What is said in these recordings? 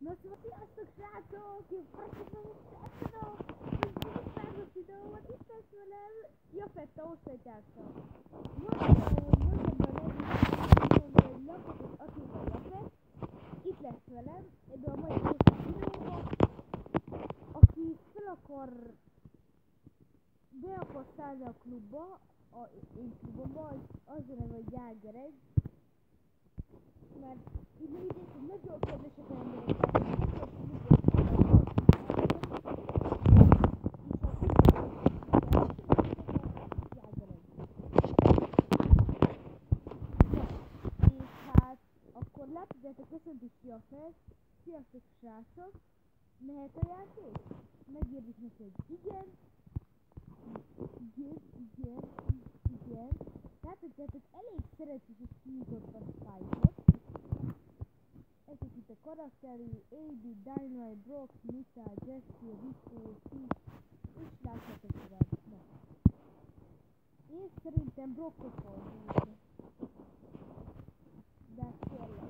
Na szóval sziasztok srácok! Én Farkasban srácok! És videóban itt lesz velem Jafetta osztálytársa. Mondta, hogy november 4-én egy lapot Attila Jafett. Itt lesz velem ebben a mai videóban, aki be akar szállni a klubba, én klubomba, az a neve, hogy Jágeregy. Mert így nézzék, hogy nagyon kedvesek emberek, látjátok, köszöntjük Jafett. Sziasztok srácok! Mehet a játék? Megírjuk neki, hogy igen. Látjátok, elég szeretjük, hogy kinyitott a Spike-ot. Ezek itt a karakteri, AB, Dynamite, Brock, Nita, Jesse, Rico, Fish, és látjátok tovább. Na. Én szerintem Brockot fordulni. De tényleg.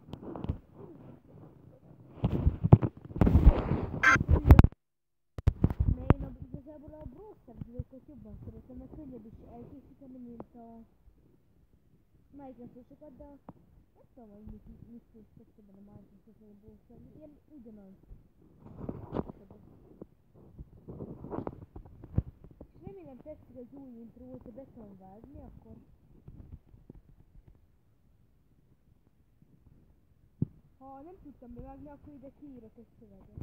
Igazából a Brawl Stars videókat jobban szeretem, mert könnyebb is elkészíteni, mint a Minecraft-osokat, de nem tudom, hogy mit készítek ebben a Minecraft-os vagy a Brawl Stars, ilyen ugyanaz. És remélem tetszik az új intro, hogyha be tudom vágni, akkor ha nem tudtam bevágni, akkor ide kiírok egy szöveget.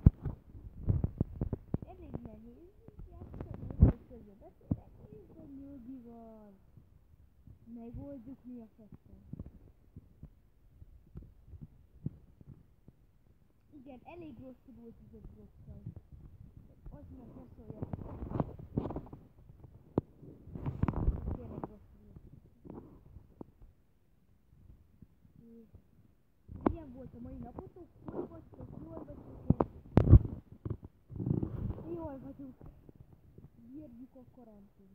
Elég nehéz játszani, hogy közben beszélek, és a nyugi van. Megoldjuk mi a feszten. Igen, elég rosszul volt ez a Brokkal. Aznak ne szóljatok. Tényleg rosszul volt. Milyen volt a mai napotok? Hogy vagytok? Jól vagytok? Jól vagyunk. Bírjuk a karantént.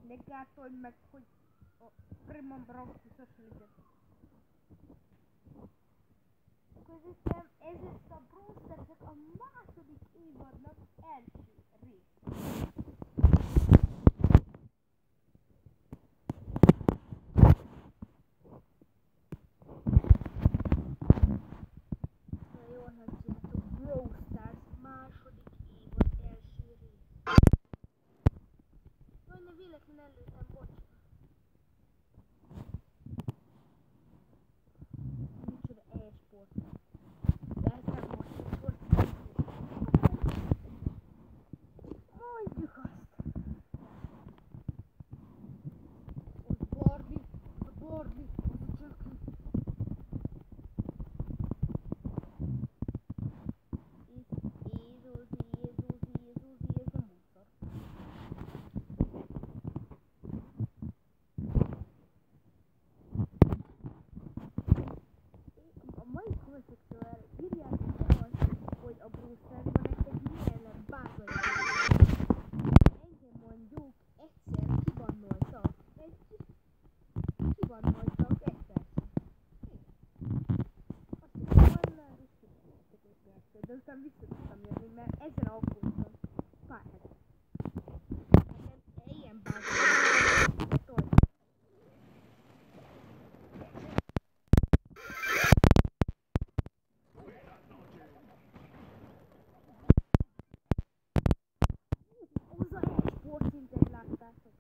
ne gátolj meg, hogy a Primon Broncusos legyen. Közöttem ez ezt a Brawl Stars-et a második évadnak első rész. Na jól halljátok, Brawl Stars második évad első rész. Jaj, ne véletlen előttem, bocs. Micsoda e-sport. De ez nem most sport. Mondjuk azt. Ott Barbie, a Barbie, az a Chucky. Ez nem úgy szar. A mai kommentekről írjátok be azt, hogy a Brawl Starsban nektek milyen bázolják. Engem mondjuk egyszer kibannoltak. Kibannoltak egyszer. Azt hiszem, annál visszatértek egyszer, de aztán vissza tudtam jönni, mert ezen aggódtam. Pár hete. Nekem ilyen bázolják. Tolj. Az a e-sport szintet láttátok.